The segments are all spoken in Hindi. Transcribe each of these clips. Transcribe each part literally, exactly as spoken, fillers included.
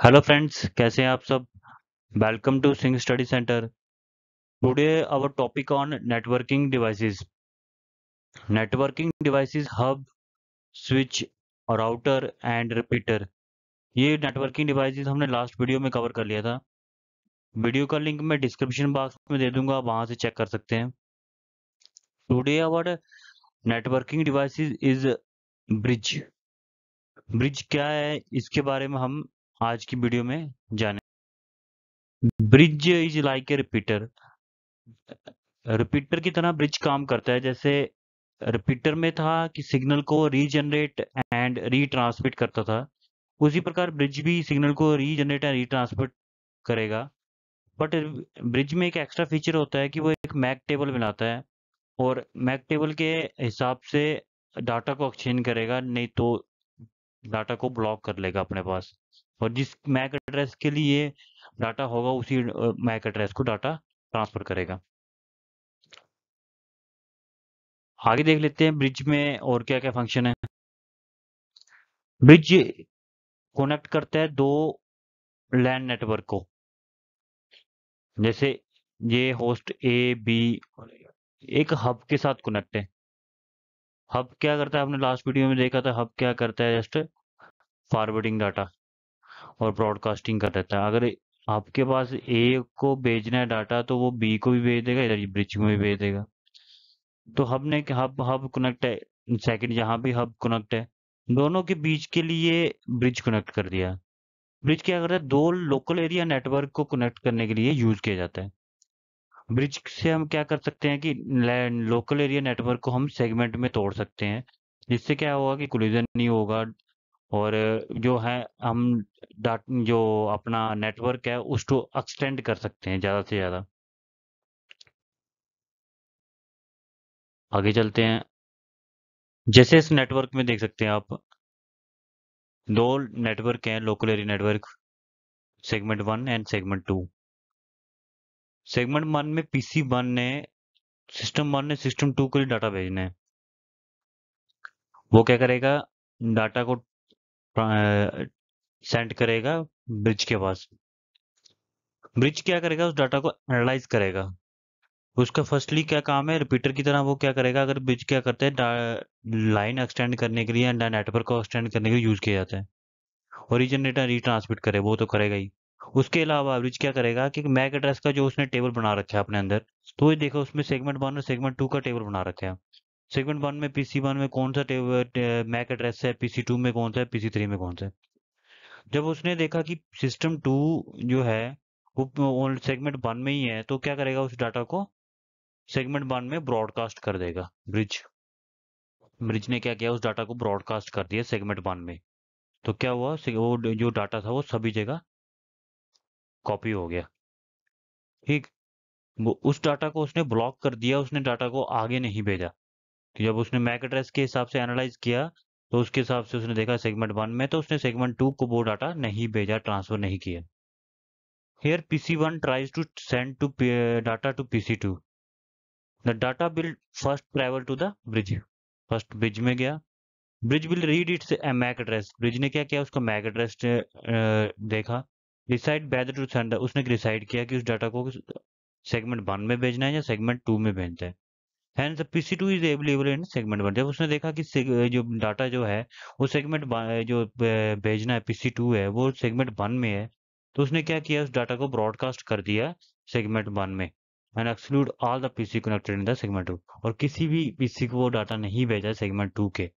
हेलो फ्रेंड्स, कैसे हैं आप सब। Welcome to Singh study centre. Today our topic on networking devices. Networking devices hub, switch, router and repeater. ये नेटवर्किंग डिवाइसेस हमने लास्ट वीडियो में कवर कर लिया था। वीडियो का लिंक मैं डिस्क्रिप्शन बॉक्स में दे दूंगा, वहां से चेक कर सकते हैं। Today our networking devices is bridge. Bridge क्या है, इसके बारे में हम आज की वीडियो में जाने। Bridge is like a repeater. Repeater की तरह ब्रिज काम करता है। जैसे रिपीटर में था कि सिग्नल को रीजनरेट एंड रीट्रांसमिट करता था, उसी प्रकार ब्रिज भी सिग्नल को रीजनरेट एंड रीट्रांसमिट करेगा। बट ब्रिज में एक एक्स्ट्रा फीचर होता है कि वो एक मैक टेबल बनाता है और मैक टेबल के हिसाब से डाटा को एक्सचेंज करेगा, नहीं तो डाटा को ब्लॉक कर लेगा अपने पास। और जिस मैक एड्रेस के लिए डाटा होगा उसी मैक एड्रेस को डाटा ट्रांसफर करेगा। आगे देख लेते हैं ब्रिज में और क्या क्या फंक्शन है। ब्रिज कनेक्ट करता है दो लैन नेटवर्क को। जैसे ये होस्ट ए बी एक हब के साथ कनेक्ट है। हब क्या करता है, आपने लास्ट वीडियो में देखा था। हब क्या करता है, जस्ट फॉरवर्डिंग डाटा और ब्रॉडकास्टिंग कर देता है। अगर आपके पास ए को भेजना है डाटा तो वो बी को भी भेज देगा, इधर ब्रिज में भी भेज देगा। तो हब ने हब हब कनेक्ट है। सेकंड यहाँ भी हब कनेक्ट है, दोनों के बीच के लिए ब्रिज कनेक्ट कर दिया। ब्रिज क्या करता है, दो लोकल एरिया नेटवर्क को कनेक्ट करने के लिए यूज किया जाता है। ब्रिज से हम क्या कर सकते हैं कि लोकल एरिया नेटवर्क को हम सेगमेंट में तोड़ सकते हैं, जिससे क्या होगा कि कोलिजन नहीं होगा। और जो है हम डाट जो अपना नेटवर्क है उसको एक्सटेंड कर सकते हैं ज़्यादा से ज़्यादा। आगे चलते हैं। जैसे इस नेटवर्क में देख सकते हैं आप, दो नेटवर्क हैं local area network, segment one and segment two. Segment one में पीसी वन ने सिस्टम वन ने सिस्टम टू के लिए डाटा भेजना है। वो क्या करेगा, डाटा को सेंड करेगा ब्रिज के पास। ब्रिज क्या करेगा, उस डाटा को एनालाइज करेगा। उसका फर्स्टली क्या काम है, रिपीटर की तरह वो क्या करेगा, अगर ब्रिज क्या करते हैं लाइन एक्सटेंड करने के लिए एंड नेटवर्क को एक्सटेंड करने के लिए यूज किया जाता है। ओरिजिनेटर रीट्रांसमिट करे वो तो करेगा ही। उसके अलावा ब्रिज क्या करेगा कि मैक एड्रेस का जो उसने टेबल बना रखा है अपने अंदर, तो ये देखो उसमें सेगमेंट वन और सेगमेंट टू का टेबल बना रखा है। सेगमेंट वन में पीसी वन में कौन सा मैक एड्रेस है, पीसी टू में कौन सा है, पीसी थ्री में कौन सा है। जब उसने देखा कि सिस्टम टू जो है वो सेगमेंट वन में ही है, तो क्या करेगा, उस डाटा को सेगमेंट वन में ब्रॉडकास्ट कर देगा ब्रिज। ब्रिज ने क्या किया, उस डाटा को ब्रॉडकास्ट कर दिया सेगमेंट वन में। तो क्या हुआ, से- वो जो डाटा था वो सभी जगह कॉपी हो गया। ठीक। वो उस डाटा को उसने ब्लॉक कर दिया, उसने डाटा को आगे नहीं भेजा। तो जब उसने मैक एड्रेस के हिसाब से एनालाइज किया, तो उसके हिसाब से उसने देखा सेगमेंट वन में, तो उसने सेगमेंट टू को वो डाटा नहीं भेजा, ट्रांसफर नहीं किया। Here P C one tries to send to P- uh, data to P C two. The data will first travel to the bridge. First bridge में गया। Bridge will read its uh, MAC address. Bridge ने क्या किया, उसका मैक एड्रेस देखा। डिसाइड whether to send, उसने डिसाइड किया कि उस डाटा को सेगमेंट वन में भेजना है या सेगमेंट टू में भेजना है। Hence the P C two is available in segment one. जब उसने देखा कि seg- जो डाटा जो है वो सेगमेंट जो अ, भेजना है P C two है वो सेगमेंट वन में है, तो उसने क्या किया, उस डाटा को ब्रॉडकास्ट कर दिया सेगमेंट वन में and exclude all the PC connected in the segment two. और किसी भी पीसी को वो डाटा नहीं भेजा सेगमेंट टू के।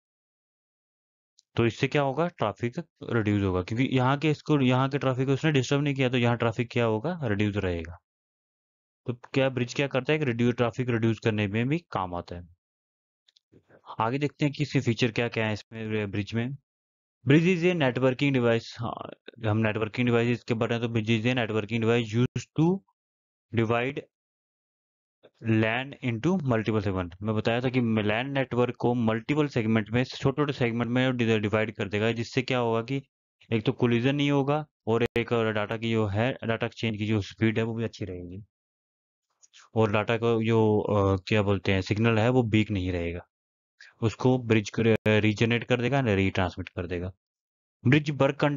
तो इससे क्या होगा, ट्रैफिक रिड्यूस होगा, क्योंकि यहाँ के इसको यहाँ के ट्रैफिक को उसने डिस्टर्ब नहीं किया, तो यहाँ ट्रैफिक क्या होगा, रिड्यूस रहेगा। तो क्या ब्रिज क्या करता है कि रिड्यूस ट्रैफिक रिड्यूस करने में भी काम आता है। आगे देखते हैं कि इसके फीचर क्या क्या है इसमें ब्रिज में। Bridge is a networking device. हम नेटवर्किंग डिवाइस के बारे में, तो bridge is a networking device use to divide LAN into multiple segment. मैं बताया था कि लैन नेटवर्क को मल्टीपल सेगमेंट में, छोटे छोटे सेगमेंट में डिवाइड कर देगा, जिससे क्या होगा कि एक तो कोलिजन नहीं होगा और एक डाटा की जो है, डाटा एक्सचेंज की जो स्पीड है वो भी अच्छी रहेगी। और डाटा को जो अ, क्या बोलते हैं, सिग्नल है वो वीक नहीं रहेगा। उसको ब्रिज रीजनरेट कर देगा, रीट्रांसमिट कर देगा। ब्रिज वर्क अंडर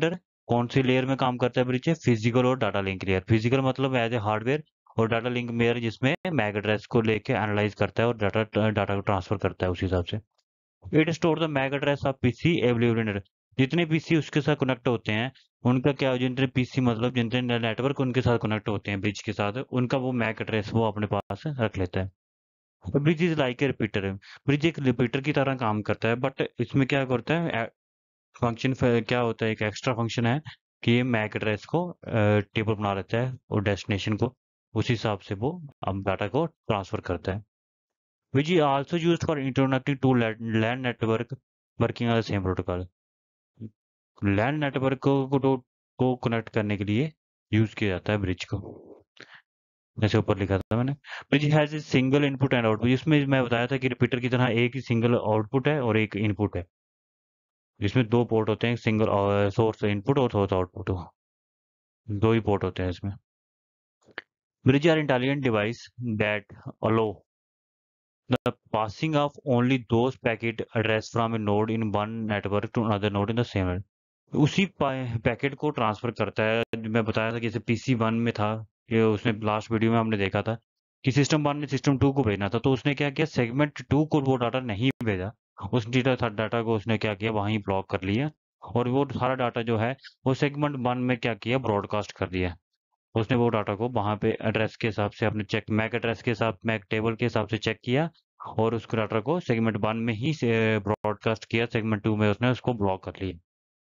कौन सी लेयर में काम करता है ब्रिज? है फिजिकल और डाटा लिंक लेयर। फिजिकल मतलब एज ए हार्डवेयर, और डाटा लिंक लेयर जिसमें मैक एड्रेस को लेके एनालाइज करता है और डाटा डाटा को ट्रांसफर करता है उस हिसाब से। It store the MAC address of PC available. जितने पीसी उसके साथ कनेक्ट होते हैं, उनका क्या, जितने पीसी मतलब जितने नेटवर्क उनके साथ कनेक्ट होते हैं ब्रिज के साथ, उनका वो मैक एड्रेस वो अपने पास रख लेता है। Bridge is like a repeater है। ब्रिज एक रिपीटर की तरह काम करता है, बट इसमें क्या करता है, फंक्शन क्या होता है, एक एक्स्ट्रा फंक्शन है कि ये मैक एड्रेस को टेबल बना लेता है और डेस्टिनेशन को उस हिसाब से वो अब डाटा को ट्रांसफर करता है। Which is also used for internetting two LAN network working on the same protocol. LAN network को को, को कनेक्ट करने के लिए यूज किया जाता है ब्रिज को, जैसे ऊपर लिखा था मैंने। Bridge has a single input and output. इसमें मैं बताया था कि रिपीटर की तरह एक ही सिंगल आउटपुट है और एक इनपुट है, जिसमें दो पोर्ट होते हैं, सिंगल सोर्स इनपुट और सोर्स आउटपुट, दो ही पोर्ट होते हैं इसमें। Bridge are intelligent device that allow the passing of only those packet address from a node in one network to another node in the same net. उसी पैकेट को ट्रांसफर करता है। मैं बताया था कि जैसे पीसी वन में था, कि उसने लास्ट वीडियो में हमने देखा था कि सिस्टम वन ने सिस्टम टू को भेजना था, तो उसने क्या किया, सेगमेंट टू को वो डाटा नहीं भेजा, उस डाटा डाटा को उसने क्या किया, वहीं ब्लॉक कर लिया, और वो सारा डाटा जो है वो सेगमेंट वन में क्या किया, ब्रॉडकास्ट कर दिया। उसने वो डाटा को वहां पे एड्रेस के हिसाब से अपने चेक, मैक एड्रेस के हिसाब, मैक टेबल के हिसाब से चेक किया, और उसको डाटा को सेगमेंट वन में ही ब्रॉडकास्ट किया, सेगमेंट टू में उसने उसको ब्लॉक कर लिया।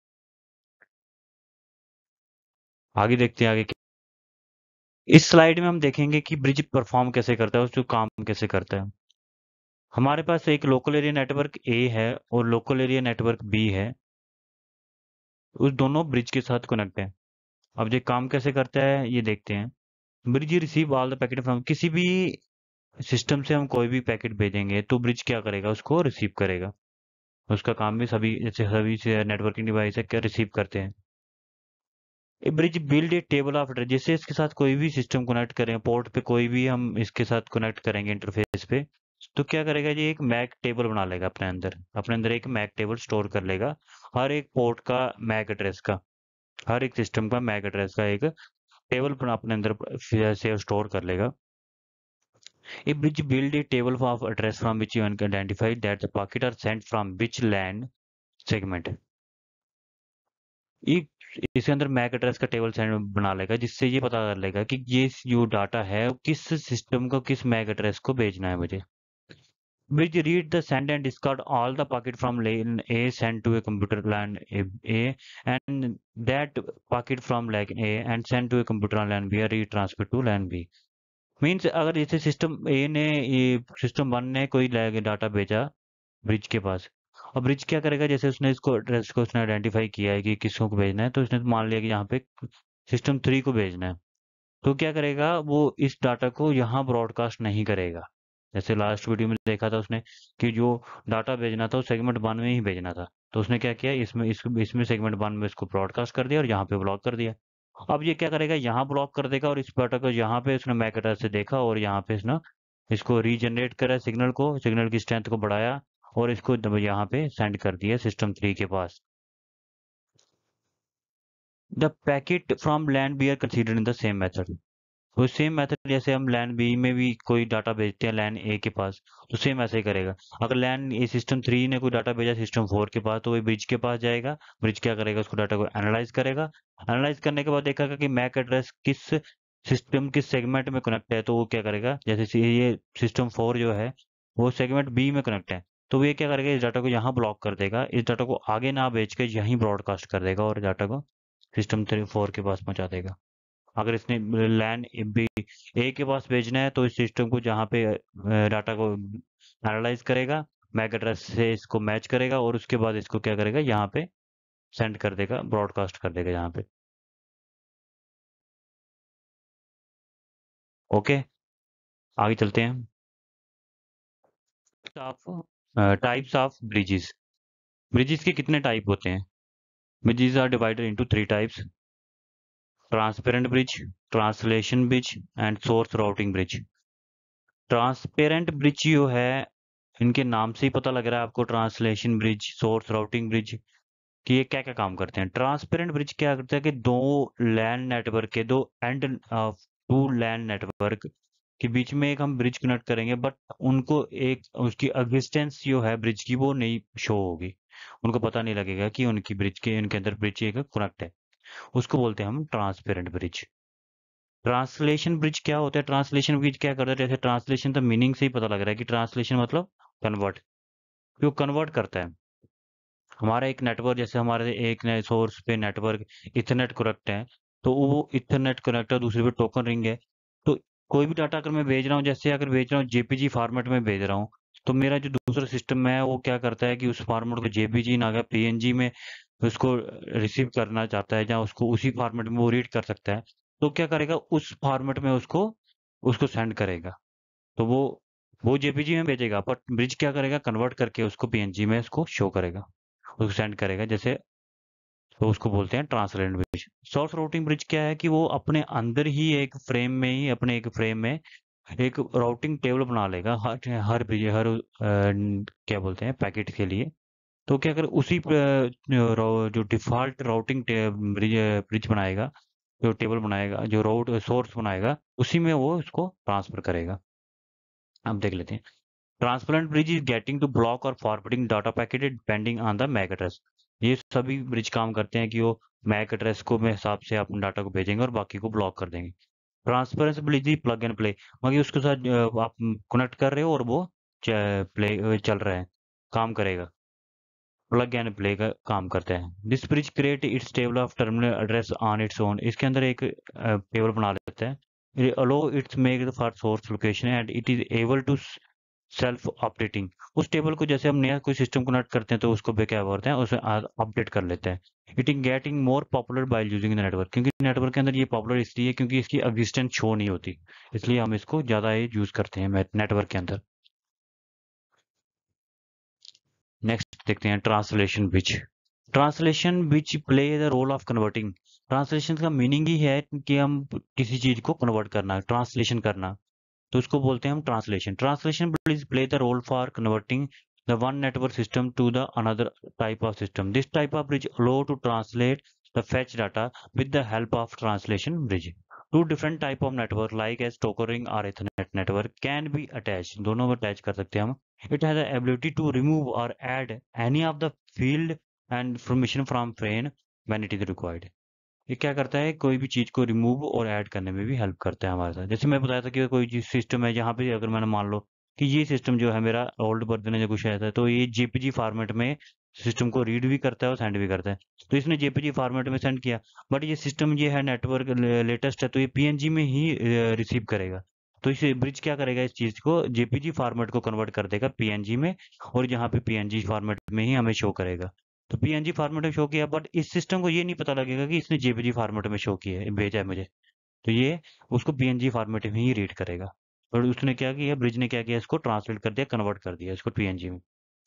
आगे देखते हैं आगे क्या। इस स्लाइड में हम देखेंगे कि ब्रिज परफॉर्म कैसे करता है, उसको काम कैसे करता है। हमारे पास एक लोकल एरिया नेटवर्क ए है और लोकल एरिया नेटवर्क बी है, उस दोनों ब्रिज के साथ कनेक्ट है। अब ये काम कैसे करता है ये देखते हैं। Bridge receive all the packet from, किसी भी सिस्टम से हम कोई भी पैकेट भेजेंगे तो ब्रिज क्या करेगा, उसको रिसीव करेगा। उसका काम भी सभी, जैसे सभी से नेटवर्किंग डिवाइस है क्या, रिसीव करते हैं। A bridge build a table of address, जैसे इसके साथ कोई भी सिस्टम कनेक्ट करें, पोर्ट पे कोई भी हम इसके साथ कनेक्ट करेंगे इंटरफेस पे, तो क्या करेगा, ये एक मैक टेबल बना लेगा अपने अंदर, अपने अंदर एक मैक टेबल स्टोर कर लेगा, हर एक पोर्ट का मैक एड्रेस का, हर एक सिस्टम का मैक एड्रेस का एक टेबल अपने अंदर से स्टोर कर लेगा। A bridge build a table of address from which you can identify that the packet are sent from which LAN segment. ये इसके अंदर मैक एड्रेस का टेबल सेंड बना लेगा, जिससे ये पता कर लेगा कि ये जो डाटा है किस सिस्टम को, किस मैक एड्रेस को भेजना है मुझे। Bridge read the send and discard all the packet from LAN A sent to a computer LAN A, and that packet from LAN A and sent to a computer on LAN B are retransferred to LAN B. Means अगर जैसे सिस्टम ए ने, ये सिस्टम वन ने कोई डाटा भेजा ब्रिज के पास, और ब्रिज क्या करेगा, जैसे उसने इसको एड्रेस को उसने आइडेंटिफाई किया है कि किसको को भेजना है, तो उसने मान लिया कि यहाँ पे सिस्टम थ्री को भेजना है, तो क्या करेगा, वो इस डाटा को यहाँ ब्रॉडकास्ट नहीं करेगा। जैसे लास्ट वीडियो में देखा था उसने कि जो डाटा भेजना था वो सेगमेंट वन में ही भेजना था, तो उसने क्या किया, इसमें इस, इसमें सेगमेंट वन में इसको ब्रॉडकास्ट कर दिया और यहाँ पे ब्लॉक कर दिया। अब ये क्या करेगा, यहाँ ब्लॉक कर देगा, और इस डाटा को यहाँ पे उसने मैक एड्रेस से देखा और यहाँ पे इसने इसको रीजनरेट करा, सिग्नल को, सिग्नल की स्ट्रेंथ को बढ़ाया, और इसको यहाँ पे सेंड कर दिया सिस्टम थ्री के पास। The packet from LAN B are considered in the same method. वो सेम मेथड, जैसे हम लैन बी में भी कोई डाटा भेजते हैं लैन ए के पास, तो सेम ऐसे ही करेगा। अगर लैन ए सिस्टम थ्री ने कोई डाटा भेजा सिस्टम फोर के पास, तो वो ब्रिज के पास जाएगा, ब्रिज क्या करेगा, उसको डाटा को एनालाइज करेगा, एनालाइज करने के बाद देखेगा कि मैक एड्रेस किस सिस्टम किस सेगमेंट में कनेक्ट है, तो वो क्या करेगा, जैसे ये सिस्टम फोर जो है वो सेगमेंट बी में कनेक्ट है, तो वो ये क्या करेगा, इस डाटा को यहाँ ब्लॉक कर देगा, इस डाटा को आगे ना भेज के यहीं ब्रॉडकास्ट कर देगा और डाटा को सिस्टम थ्री फोर के पास पहुंचा देगा। अगर इसने लैन बी ए के पास भेजना है, तो इस सिस्टम को जहाँ पे डाटा को एनालाइज करेगा, मैक एड्रेस से इसको मैच करेगा, और उसके बाद इसको क्या करेगा, यहाँ पे सेंड कर देगा, ब्रॉडकास्ट कर देगा यहाँ पे। ओके, आगे चलते हैं। Types of bridges. ब्रिजेस के कितने टाइप होते हैं? Bridges are divided into three types: transparent bridge, translation bridge and source routing bridge. Transparent bridge जो है, इनके नाम से ही पता लग रहा है आपको, translation bridge, source routing bridge, कि ये क्या क्या काम करते हैं। ट्रांसपेरेंट ब्रिज क्या करता है कि दो लैन नेटवर्क के दो एंड टू लैन नेटवर्क के बीच में एक हम ब्रिज कनेक्ट करेंगे, बट उनको एक उसकी एग्जिस्टेंस जो है ब्रिज की वो नहीं शो होगी, उनको पता नहीं लगेगा कि उनकी ब्रिज के इनके अंदर ब्रिज एक कनेक्ट है। उसको बोलते हैं हम ट्रांसपेरेंट ब्रिज। ट्रांसलेशन ब्रिज क्या होता है? ट्रांसलेशन ब्रिज क्या करता है? जैसे ट्रांसलेशन तो मीनिंग से ही पता लग रहा है कि ट्रांसलेशन मतलब कन्वर्ट, जो कन्वर्ट करता है। हमारा एक नेटवर्क, जैसे हमारे एक सोर्स पे नेटवर्क इथरनेट कनेक्ट है, तो वो इथरनेट कनेक्टर दूसरे पे टोकन रिंग है। तो कोई भी डाटा अगर मैं भेज रहा हूँ, जैसे अगर भेज रहा हूँ जेपीजी फॉर्मेट में भेज रहा हूँ, तो मेरा जो दूसरा सिस्टम है वो क्या करता है कि उस फॉर्मेट को जेपीजी ना क्या पीएनजी में उसको रिसीव करना चाहता है, या उसको उसी फॉर्मेट में वो रीड कर सकता है, तो क्या करेगा उस फॉर्मेट में उसको उसको सेंड करेगा। तो वो वो जेपीजी में भेजेगा, बट ब्रिज क्या करेगा, कन्वर्ट करके उसको पीएनजी में इसको शो करेगा, उसको सेंड करेगा जैसे। तो उसको बोलते हैं translate bridge. Source routing bridge क्या है कि वो अपने अंदर ही एक फ्रेम में ही अपने एक फ्रेम में एक राउटिंग टेबल बना लेगा हर हर ब्रिज हर अ, क्या बोलते हैं पैकेट के लिए। तो क्या अगर उसी प- रो- जो डिफॉल्ट राउटिंग ब्रिज ब्रिज बनाएगा, जो टेबल बनाएगा, जो राउट सोर्स बनाएगा, उसी में वो इसको ट्रांसफर करेगा। अब देख लेते हैं। Transparent bridge is getting to block और forwarding data packet depending on the MAC address. ये सभी ब्रिज काम करते हैं कि वो मैक एड्रेस को में हिसाब से अपने डाटा को भेजेंगे और बाकी को ब्लॉक कर देंगे। ट्रांसपेरेंस ब्रिज ही प्लग एंड प्ले, मगर उसके साथ अ, आप कनेक्ट कर रहे हो और वो प्ले चल रहा है, काम करेगा। प्लग एंड प्ले का काम करता है। This bridge create its table of terminal address on its own, इसके अंदर एक टेबल बना लेता है। Allow its MAC for source location and it is able to self updating. उस टेबल को जैसे हम नया कोई सिस्टम कनेक्ट करते हैं तो उसको भी क्या करते हैं, उसे अपडेट कर लेते हैं। It is getting more popular by using the network, क्योंकि नेटवर्क के अंदर ये पॉपुलर इसलिए है क्योंकि इसकी एग्जिस्टेंस शो नहीं होती, इसलिए हम इसको ज़्यादा यूज करते हैं नेटवर्क के अंदर। नेक्स्ट देखते हैं translation bridge. Translation bridge play the role of converting. Translation का मीनिंग ही है कि हम किसी चीज को कन्वर्ट करना, ट्रांसलेशन करना, तो उसको बोलते हैं हम translation. Translation bridge play the role for converting the one network system to the another type of system. This type of bridge allow to translate the fetch data with the help of translation bridge. Two different type of network like as token ring और Ethernet network can be attach, दोनों में अटैच कर सकते हैं हम। It has the ability to remove और add any of the field and information from frame when it is required. ये क्या करता है, कोई भी चीज को रिमूव और ऐड करने में भी हेल्प करता है हमारे साथ। जैसे मैं बताया था कि कोई चीज सिस्टम है जहाँ पे अगर मैंने मान लो कि ये सिस्टम जो है मेरा ओल्ड वर्जन है या कुछ ऐसा है, तो ये जेपीजी फॉर्मेट में सिस्टम को रीड भी करता है और सेंड भी करता है। तो इसने जेपीजी फॉर्मेट में सेंड किया, बट ये सिस्टम ये है नेटवर्क लेटेस्ट है, तो ये पीएनजी में ही रिसीव करेगा। तो इस ब्रिज क्या करेगा, इस चीज को जेपीजी फॉर्मेट को कन्वर्ट कर देगा पीएनजी में, और यहाँ पे पीएनजी फॉर्मेट में ही हमें शो करेगा। तो पीएनजी फॉर्मेट में शो किया, बट इस सिस्टम को ये नहीं पता लगेगा कि इसने जेपीजी फॉर्मेट में शो किया है, भेजा है मुझे। तो ये उसको पीएनजी फॉर्मेट में ही रीड करेगा। और उसने क्या किया, ब्रिज ने क्या किया, इसको ट्रांसलेट कर दिया, कन्वर्ट कर दिया इसको पीएनजी में।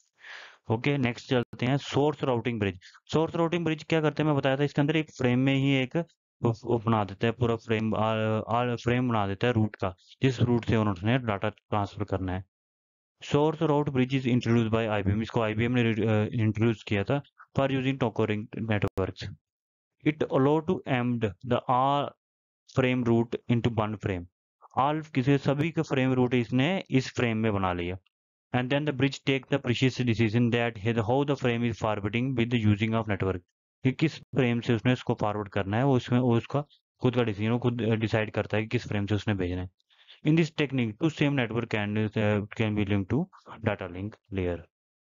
ओके, नेक्स्ट चलते हैं source routing bridge. Source routing bridge क्या करते हैं, मैं बताया था इसके अंदर एक फ्रेम में ही एक वो वो बना देता है, पूरा फ्रेम आल फ्रेम बना देता है रूट का, जिस रूट से उन्होंने डाटा ट्रांसफर करना है। Source route bridge is introduce by IBM, इसको आईबीएम ने इंट्रोड्यूस किया था for using token ring networks. It allow to aimed the all frame route into one frame. All किसी सभी का फ्रेम रूट इसने इस फ्रेम में बना लिया। And then the bridge take the precious decision that how the frame is forwarding with the using of network, कि किस फ्रेम से उसने इसको फॉरवर्ड करना है, वो उसमें वो उसका खुद का डिसीजन, वो खुद डिसाइड करता है कि किस फ्रेम से उसने भेजना है। In this technique, two same network can uh, can be linked to data link layer.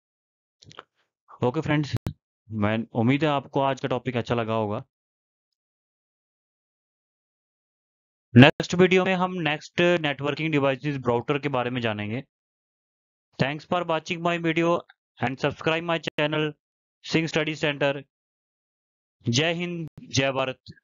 Okay friends, मैं उम्मीद है आपको आज का टॉपिक अच्छा लगा होगा। नेक्स्ट वीडियो में हम नेक्स्ट नेटवर्किंग डिवाइसेस ब्राउटर के बारे में जानेंगे। Thanks for watching my video and subscribe my channel Singh study centre. जय हिंद, जय भारत।